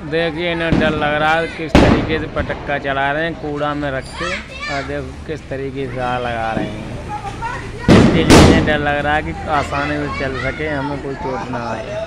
देखिए इन्हें डर लग रहा है किस तरीके से पटक्का चला रहे हैं कूड़ा में रख के, और देखो किस तरीके से आग लगा रहे हैं। इसके लिए इन्हें डर लग रहा है कि आसानी से चल सके, हमें कोई चोट ना आए।